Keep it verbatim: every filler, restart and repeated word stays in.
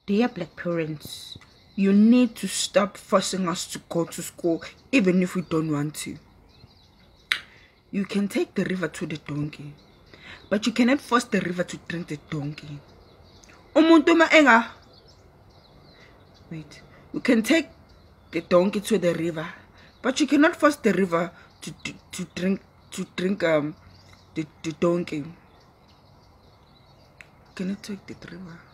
Dear black parents, you need to stop forcing us to go to school even if we don't want to. You can take the river to the donkey, but you cannot force the river to drink the donkey. Umuntu ma enga. Wait, you can take the donkey to the river, but you cannot force the river to to, to drink to drink um the, the donkey. Can you take the river?